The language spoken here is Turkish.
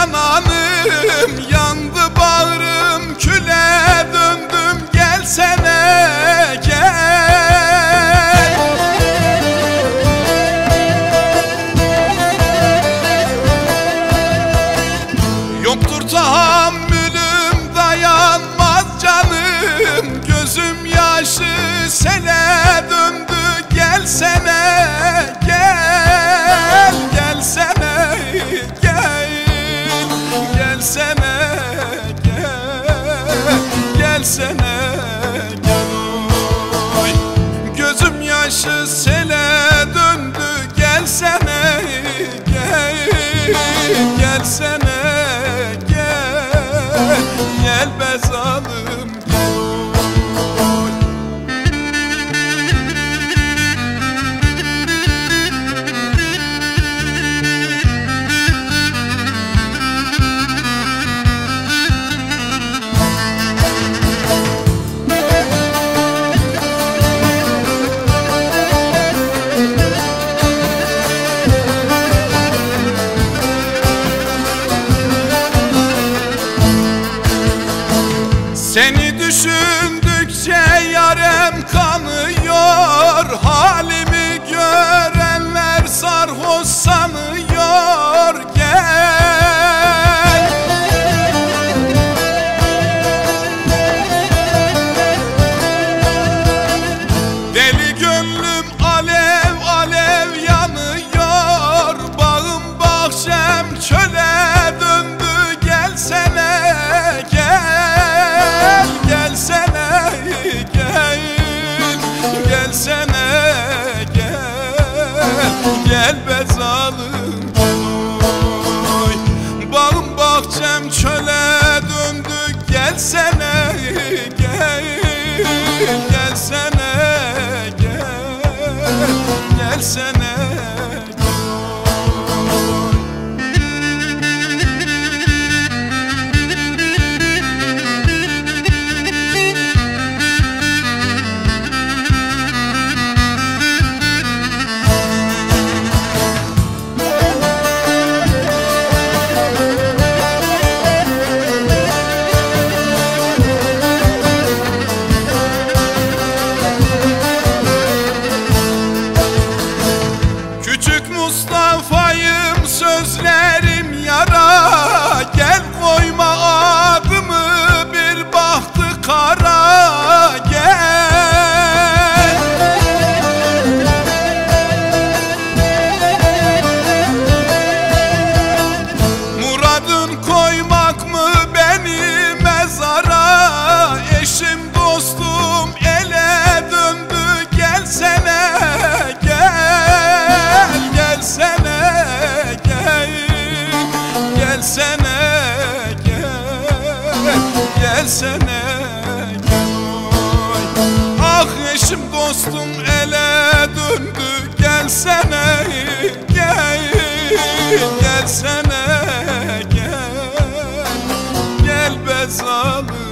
cananım, yandı bağrım, küle döndüm, gelsene gel. Yoktur tahammülüm, dayanmaz canım, gözüm yaşı sele döndü, gelsene gel, gelsene gel, gelsene gel, gelsene gel. Oy, gözüm yaşı sele döndü, gelsene gel, gelsene gel, gel be zalim gel. Seni düşündükçe yarem kanıyor, halimi görenler sarhoş sanıyor, gel. Deli gönlüm alev alev yanıyor, bağım bahçem çöle döndü, gelsene gel, gelsene gel, gelsene gel, gel be zalim gel. Oy, bağım bahçem çöle döndü, gelsene gel, gelsene gel, gelsene gel. Mustafa'yım, sözlerim yara, gel koyma adımı bir bahtı kara, gel. Muradın koymak mı beni mezara, eşim dostum ele döndü, gelsene gel, gelsene gel, gelsene gel, gelsene gel. Oy, ah eşim dostum ele döndü, gelsene gel, gelsene gel, gel be zalim.